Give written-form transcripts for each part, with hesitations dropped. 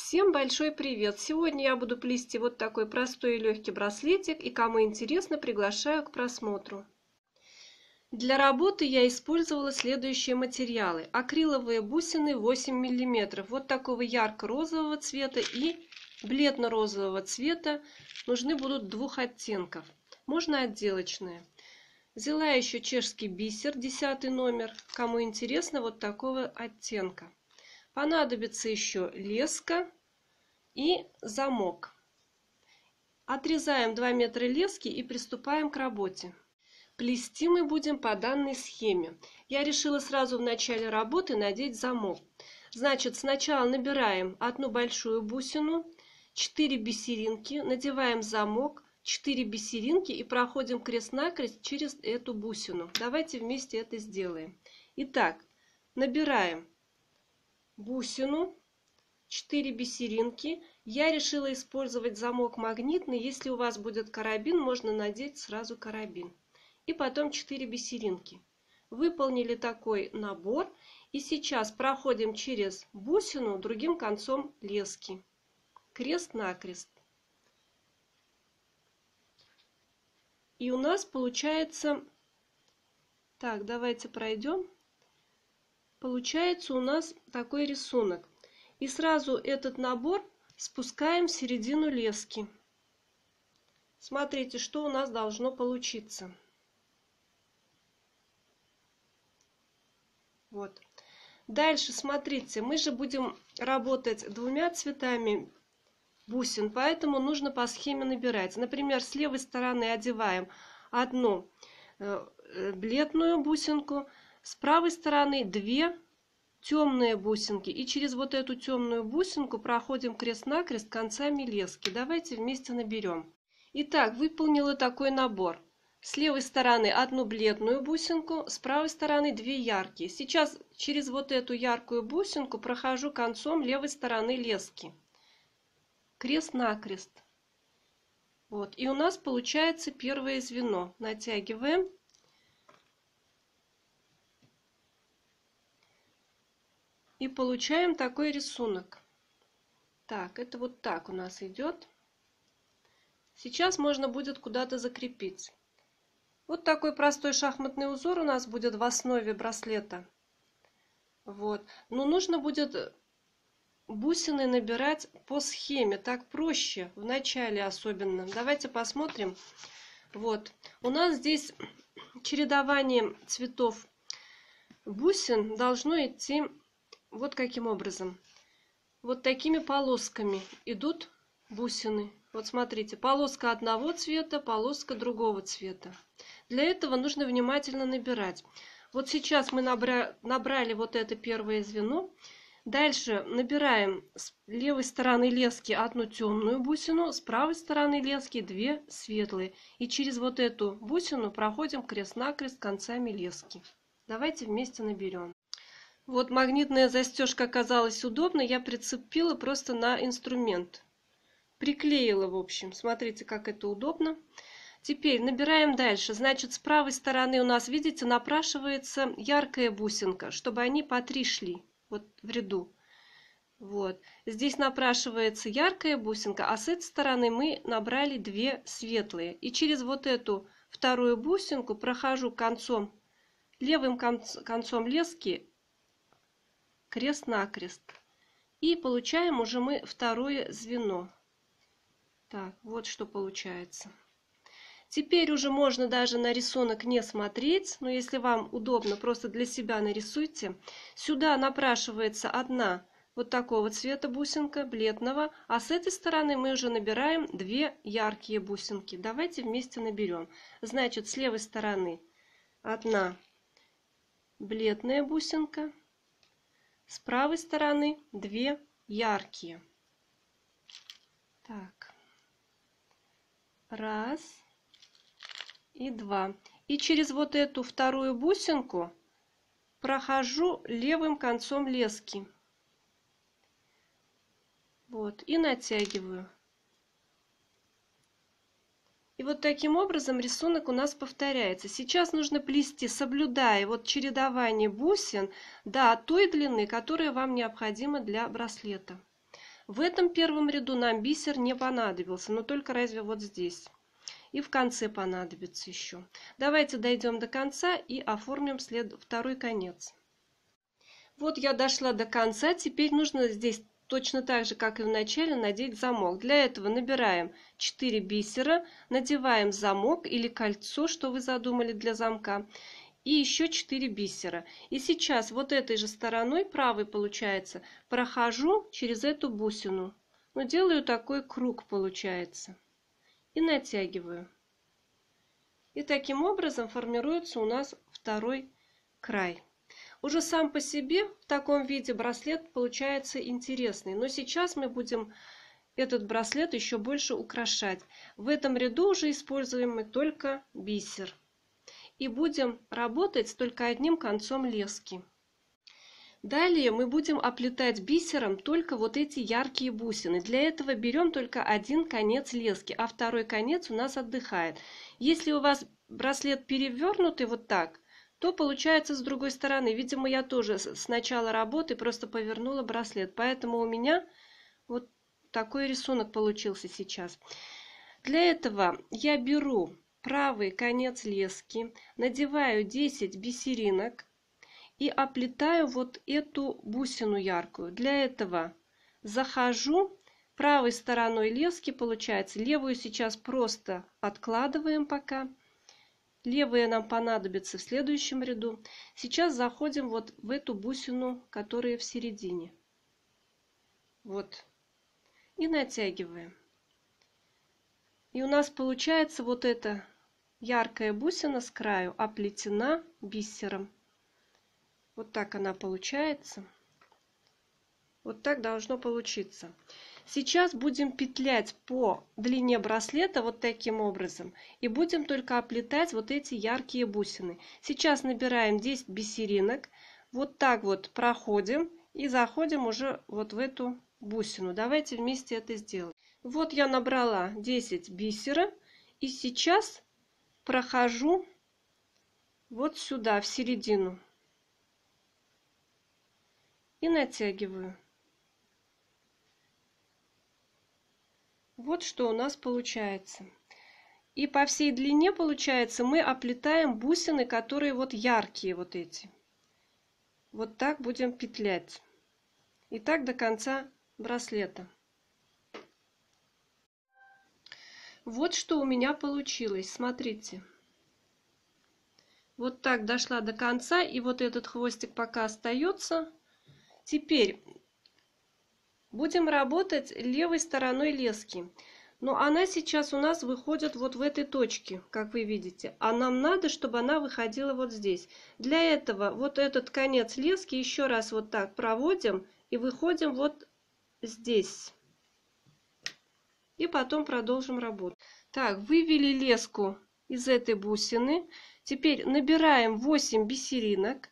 Всем большой привет! Сегодня я буду плести вот такой простой и легкий браслетик, и кому интересно, приглашаю к просмотру. Для работы я использовала следующие материалы. Акриловые бусины 8 мм, вот такого ярко-розового цвета и бледно-розового цвета. Нужны будут двух оттенков, можно отделочные. Взяла еще чешский бисер 10 номер, кому интересно, вот такого оттенка. Понадобится еще леска и замок. Отрезаем 2 метра лески и приступаем к работе. Плести мы будем по данной схеме. Я решила сразу в начале работы надеть замок. Значит, сначала набираем одну большую бусину, 4 бисеринки, надеваем замок, 4 бисеринки и проходим крест-накрест через эту бусину. Давайте вместе это сделаем. Итак, набираем бусину, 4 бисеринки. Я решила использовать замок магнитный. Если у вас будет карабин, можно надеть сразу карабин. И потом 4 бисеринки. Выполнили такой набор. И сейчас проходим через бусину другим концом лески. Крест-накрест. И у нас получается... Так, давайте пройдем. Получается у нас такой рисунок. И сразу этот набор спускаем в середину лески. Смотрите, что у нас должно получиться. Вот. Дальше, смотрите, мы же будем работать двумя цветами бусин, поэтому нужно по схеме набирать. Например, с левой стороны одеваем одну бледную бусинку, с правой стороны 2 темные бусинки. И через вот эту темную бусинку проходим крест-накрест концами лески. Давайте вместе наберем. Итак, выполнила такой набор. С левой стороны одну бледную бусинку, с правой стороны 2 яркие. Сейчас через вот эту яркую бусинку прохожу концом левой стороны лески. Крест-накрест. Вот. И у нас получается первое звено. Натягиваем. И получаем такой рисунок. Так, это вот так у нас идет. Сейчас можно будет куда-то закрепить. Вот такой простой шахматный узор у нас будет в основе браслета. Вот. Но нужно будет бусины набирать по схеме. Так проще, в начале особенно. Давайте посмотрим. Вот. У нас здесь чередование цветов бусин должно идти вот каким образом. Вот такими полосками идут бусины. Вот смотрите, полоска одного цвета, полоска другого цвета. Для этого нужно внимательно набирать. Вот сейчас мы набрали вот это первое звено. Дальше набираем с левой стороны лески одну темную бусину, с правой стороны лески 2 светлые. И через вот эту бусину проходим крест-накрест концами лески. Давайте вместе наберем. Вот магнитная застежка оказалась удобной, я прицепила просто на инструмент. Приклеила, в общем. Смотрите, как это удобно. Теперь набираем дальше. Значит, с правой стороны у нас, видите, напрашивается яркая бусинка, чтобы они по 3 шли. Вот в ряду. Вот. Здесь напрашивается яркая бусинка, а с этой стороны мы набрали 2 светлые. И через вот эту вторую бусинку прохожу левым концом лески крест-накрест. И получаем уже мы второе звено. Так, вот что получается. Теперь уже можно даже на рисунок не смотреть, но если вам удобно, просто для себя нарисуйте. Сюда напрашивается одна вот такого цвета бусинка, бледного, а с этой стороны мы уже набираем 2 яркие бусинки. Давайте вместе наберем. Значит, с левой стороны одна бледная бусинка, с правой стороны 2 яркие. Так. 1 и 2. И через вот эту вторую бусинку прохожу левым концом лески. Вот. И натягиваю. И вот таким образом рисунок у нас повторяется. Сейчас нужно плести, соблюдая вот чередование бусин до той длины, которая вам необходима для браслета. В этом первом ряду нам бисер не понадобился, но только разве вот здесь. И в конце понадобится еще. Давайте дойдем до конца и оформим второй конец. Вот я дошла до конца. Теперь нужно здесь точно так же, как и в начале, надеть замок. Для этого набираем 4 бисера, надеваем замок или кольцо, что вы задумали для замка, и еще 4 бисера. И сейчас вот этой же стороной, правой получается, прохожу через эту бусину. Но делаю такой круг получается. И натягиваю. И таким образом формируется у нас второй край. Уже сам по себе в таком виде браслет получается интересный. Но сейчас мы будем этот браслет еще больше украшать. В этом ряду уже используем мы только бисер. И будем работать с только одним концом лески. Далее мы будем оплетать бисером только вот эти яркие бусины. Для этого берем только один конец лески, а второй конец у нас отдыхает. Если у вас браслет перевернутый вот так, то получается с другой стороны. Видимо, я тоже с начала работы просто повернула браслет. Поэтому у меня вот такой рисунок получился сейчас. Для этого я беру правый конец лески, надеваю 10 бисеринок и оплетаю вот эту бусину яркую. Для этого захожу правой стороной лески, получается. Левую сейчас просто откладываем пока. Левая нам понадобится в следующем ряду. Сейчас заходим вот в эту бусину, которая в середине. Вот. И натягиваем. И у нас получается вот эта яркая бусина с краю оплетена бисером. Вот так она получается. Вот так должно получиться. Сейчас будем петлять по длине браслета вот таким образом. И будем только оплетать вот эти яркие бусины. Сейчас набираем 10 бисеринок. Вот так вот проходим. И заходим уже вот в эту бусину. Давайте вместе это сделаем. Вот я набрала 10 бисера. И сейчас прохожу вот сюда, в середину. И натягиваю. Вот что у нас получается. И по всей длине, получается, мы оплетаем бусины, которые вот яркие вот эти. Вот так будем петлять. И так до конца браслета. Вот что у меня получилось. Смотрите. Вот так дошла до конца. И вот этот хвостик пока остается. Теперь будем работать левой стороной лески. Но она сейчас у нас выходит вот в этой точке, как вы видите. А нам надо, чтобы она выходила вот здесь. Для этого вот этот конец лески еще раз вот так проводим и выходим вот здесь. И потом продолжим работу. Так, вывели леску из этой бусины. Теперь набираем 8 бисеринок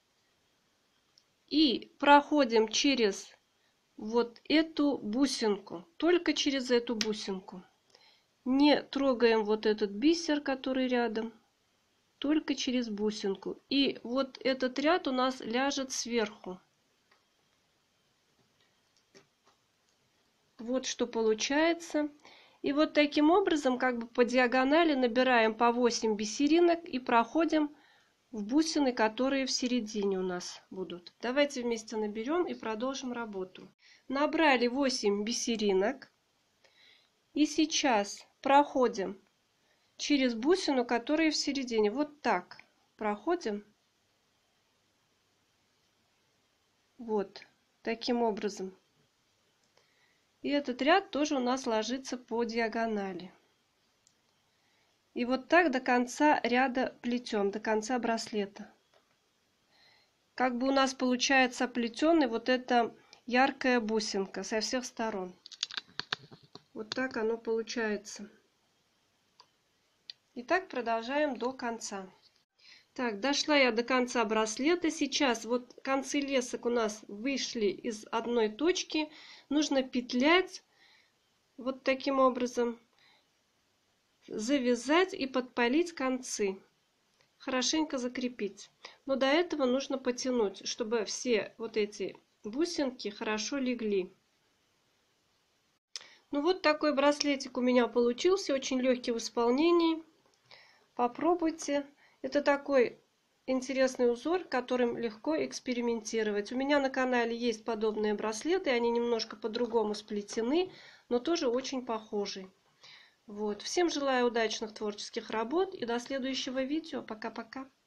и проходим через вот эту бусинку, только через эту бусинку. Не трогаем вот этот бисер, который рядом, только через бусинку. И вот этот ряд у нас ляжет сверху. Вот что получается. И вот таким образом, как бы по диагонали, набираем по 8 бисеринок и проходим в бусины, которые в середине у нас будут. Давайте вместе наберем и продолжим работу. Набрали 8 бисеринок. И сейчас проходим через бусину, которая в середине. Вот так проходим. Вот таким образом. И этот ряд тоже у нас ложится по диагонали. И вот так до конца ряда плетем, до конца браслета. Как бы у нас получается оплетенный вот эта яркая бусинка со всех сторон. Вот так оно получается. И так продолжаем до конца. Так, дошла я до конца браслета. Сейчас вот концы лесок у нас вышли из одной точки. Нужно петлять вот таким образом, завязать и подпалить концы. Хорошенько закрепить. Но до этого нужно потянуть, чтобы все вот эти бусинки хорошо легли. Ну вот такой браслетик у меня получился, очень легкий в исполнении. Попробуйте. Это такой интересный узор, которым легко экспериментировать. У меня на канале есть подобные браслеты, они немножко по-другому сплетены, но тоже очень похожи. Вот. Всем желаю удачных творческих работ и до следующего видео. Пока-пока.